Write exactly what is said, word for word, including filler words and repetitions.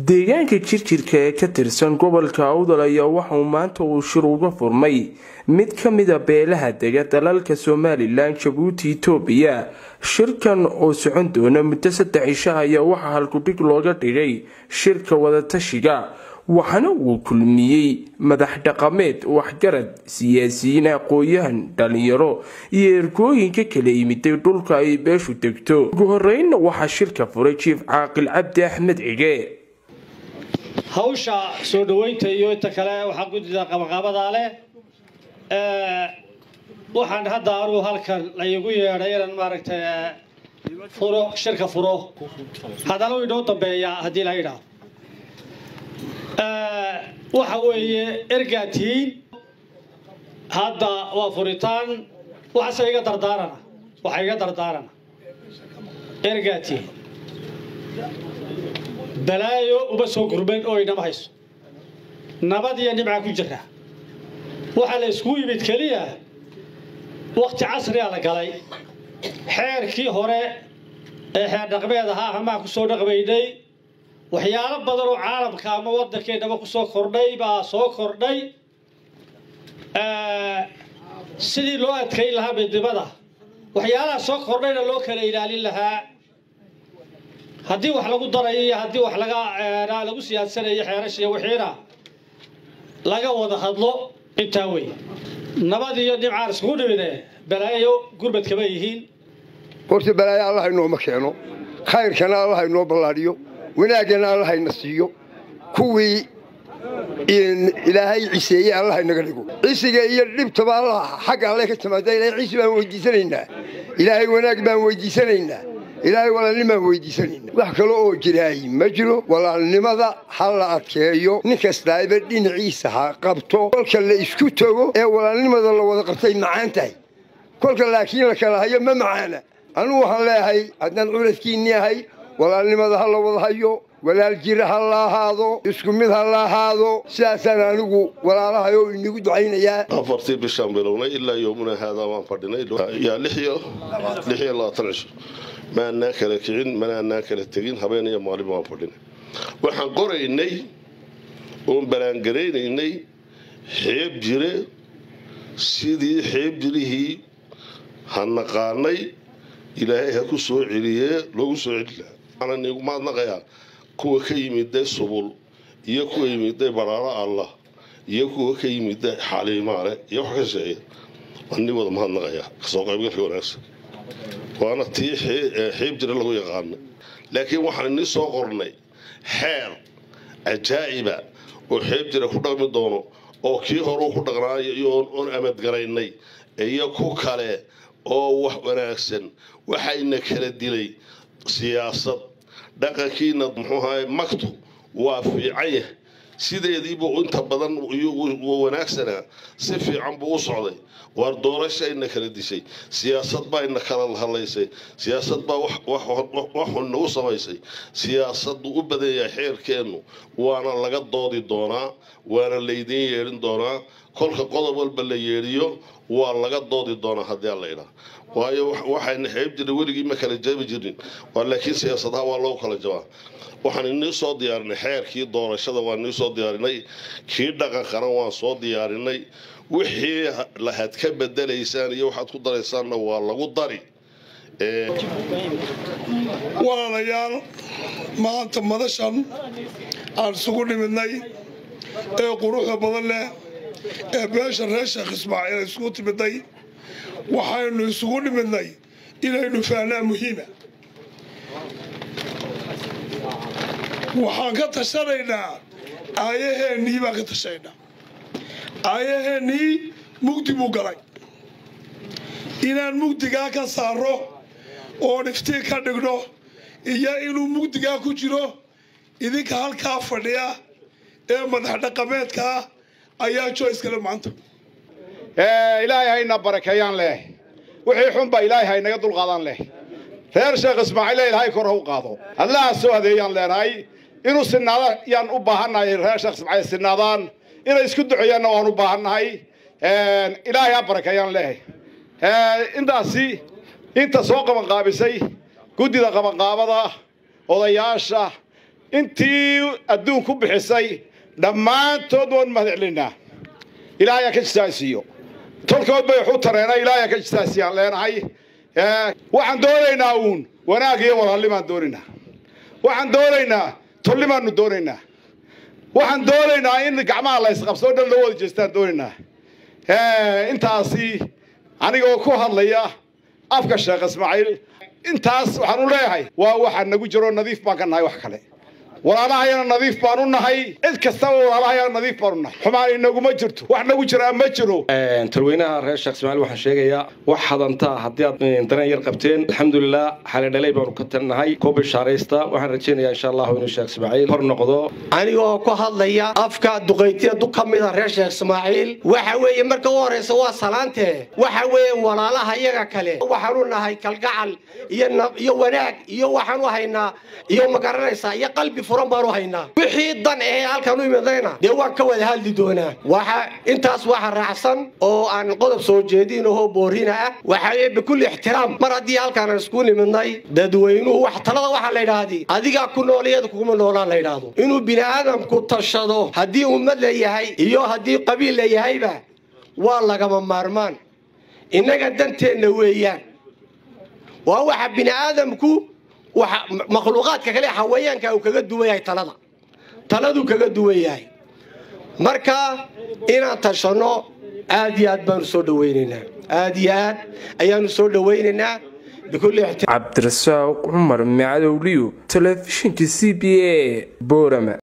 deegaanka jirjirka ee ka tirsan gobolka Awdal ayaa waxa uu maanta uu shir uga furmay mid ka mid ah beelaha dega dalalka Soomaaliland, Djibouti, Itoobiya. Shirkan oo socon doona muddo saddex cisho ayaa waxa halkudhig looga dhigay shirka wada tashiga, waxaana uu kulmiyay madax dhaqameed, waxgarad, siyaasiyiin, aqoon-yahan, dhalinyaro iyo ergooyinka kala yimid dhulka ay beeshu degto. ugu horreynna waxaa shirka furay Chief Caaqil Cabdi Axmed Cige. hawsha soo dhaweynta iyo inta kale waxa gudida qabaqabada leh ee waxaan hadda aanu halkan la igu yeeray inaan maaragtay furo shirka furo hadana uu inoo dambeeya hadii la yiraahdo ee waxa weeye ergaatiin hadda waa furitaan waxa iga dardaarana waxa iga dardaarana ergaatiin balaayo uba soo gurban oo inama hayso nabad iyo nimca ku jira waxa la isku yimid kaliya waqti casri ah la galay xeerkii hore ee xeer dhaqameed ahaa ama ku soo dhaqameeyay waxyaalo badan oo caalamka ama wadankeena ku soo kordhay baa soo kordhay ee sidii loo adkeyn lahaa midnimada waxyaalaha soo kordhayna loo kala ilaalin lahaa haddii wax lagu daray haddii wax laga lagu siyaasanayo xeerashiya wixiina laga wada hadlo inta way nabad iyo nimcaar isku dhibine balaayo gurbad kaba yihiin horta balaayo Allah inoo ma keeno khayrkana Allah inoo ballaariyo wanaagana Allah ina siiyo kuwii in ilaahay ciiseeyay Allah inaga dhigo ciisiga iyo dhibtaba Allah xaq Allah ka timaaday ilaahay ciisi baan weydiisanaynaa ilaahay wanaag baan weydiisanaynaa ilaahay walaalnimo weydiisanayna wax kale oo jiray ma jiro walaalnimada hal la adkeeyo nin kasta ay dhinaciisa ha qabto kolka la isku tago ee walaalnimada la wada qabtay macaan tahay kolka laakiin la kala hayo ma macaana anu waxaan leeyahay haddaan culadkiinni ahay walaalnimada hal la wada hayo walaal jira hal la ahaado isku mid hal la ahaado sidaasaan anigu walaalahayo inagu ducaynayaa afartii bishan bilowna ilaa yoomuna hada waan fadhinay yaa lixiyo lixiyo labaatan cisho ما ناكل كعين ما ناكل تجين هبيني مالي ما فردين وحن قريني ومبلانجريني حيب جري سيدي حيب جري هي هنقاني إلهي هكو سوء عليه لو سوء عليه أنا نيجو ما نقيا كوا كي مدة سبول يكوا يمدة برارة الله يكوا كي مدة حالي ماله يوحى شيء أني وضم هنقيا سوق يبغى في وناس وأنا تي حيب جري لو يقارن لكن واحد الناس صغرني حير عجائبة وحيب جري كده من دونه أو كي هروح كده قراي يون أن أمد قرايني أيه كوكالة أو واحد وناسن وحين كلا دلي سياسة دقيقين نضمحوها مكتوب وفي عيه سيدي يديبو أنت بدن وناسنا سفي عم بوصعدي وردورش إنك ردي شيء سياسة با إنك الله الله يسي سياسة با وح وح وح النوصة ما يسي سياسة وبدأ يحير كأنه وأنا لقد ضادي دونا وأنا الليدين يرين دونا كل قضاء والبلي يريو وأنا لقد ضادي دونا هذي الله يلا وهي واحد نحب جد ولقي مكان الجاب جدين ولكن سياستها والله خلا جوا waxaan inoo soo diyaarinay xeerkii doorashada waan inoo soo diyaarinay kii dhaqan qaran waan soo diyaarinay wixii la had ka bedelaysaan iyo waxaad ku daraysaanna waa lagu dari ee walaalayaal maanta madashan aan isugu nimidnay ee quruxda badan leh ee beesha reer Sheekh Ismaaciil isugu timiday waxaynu isugu nimidnay inaynu fahnaa muhiima waxaan ka tashanaynaa aayaheennii baan ka tashanaynaa aayaheennii mugdi buu galay inaan mugdigaa ka saaro oo iftiin ka dhigno iyo inuu mugdigaa ku jiro idinka halkaa fadhiya ee madax dhaqameedka ayaa choice kale maanta ee ilaahay hayna barakeeyaan leh wixii xun ba ilaahay haynaga dul qaadan leh reer Sheekh Ismaaciil ilaahay kor u qaado allah soo adeeyaan leenahay inuu sinaada yaan u baahanahay reer Sheekh Ismaaciil sinaadaan inay isku duceeyaan oo aan u baahanahay ee ilaahay ha barakeeyaan leh ee intaasi inta soo qaban qaabisay gudida qaban qaabada odayaasha intii adduunku bixisay dhammaantood waan mahadcelinaa ilaahay ka jisaasiyo tolkood bay wuxuu tareenay ilaahay ka jisaasiyaan leenahay waxaan doonaynaa uun wanaag iyo walaalnimaan doonaynaa waxaan doonaynaa tolnimaanu doonaynaa waxaan doonaynaa in gacmaha la isqabsoo dhan loo wada jeestaan doonaynaa intaasi anigoo ku hadlaya afka Sheekh Ismaaciil intaas waxaan u leeyahay waa waxa nagu jiro nadiif baan ka nahay wax kale walaalahaayna nadiif baan u nahay cid kasta walaalahaayna nadiif baan u nahay xumaan inagu ma jirto wax nagu jira ma jiro talweynaha reer Sheekh Ismaaciil waxaan sheegayaa wax hadanta haddii aad daran yar qabteen alxamdulillah xalay dhalay baan ka talnahay koob shaaraysta waxaan rajaynayaa insha Allah inuu Sheekh Ismaaciil hor noqdo anigoo ku hadlaya afka duqeytiya du kamida reer Sheekh Ismaaciil waxa weeye marka uu horeysa waa salaante waxa weeye walaalaha iyaga kale waxaan u nahay kalgacal iyo iyo wanaag iyo waxaan u haynaa iyo magaranaysa iyo qalbi furan baan u haynaa wixii dan ee halkan u imadayna de waan ka wada hadli doonaa waxa intaas waxa raacsan oo aan qodob soo jeedin oo boorina ah waxa ay bikulli ixtiraam mar hadii halkan isku nimidnay dadweynuhu wax talada waxa la yiraahdi adiga ku nooliyada kuma noolaan la yiraahdo inuu bini aadamku tashado hadii ummad leeyahay iyo hadii qabiil leeyahayba waa laga maarmaan inaga danteena weeyaan waa waxa bini aadamku waxa makhluuqaadka kale xawayaanka uu kaga duwayay talada taladu kaga duwayay marka inaan tashano aad iyo aad baan soo dhaweynaynaa aad iyo aad ayaan soo dhaweynaynaa bikulli Cabdirasaaq Umar Macadowliyo telefishinka C B A Boorama.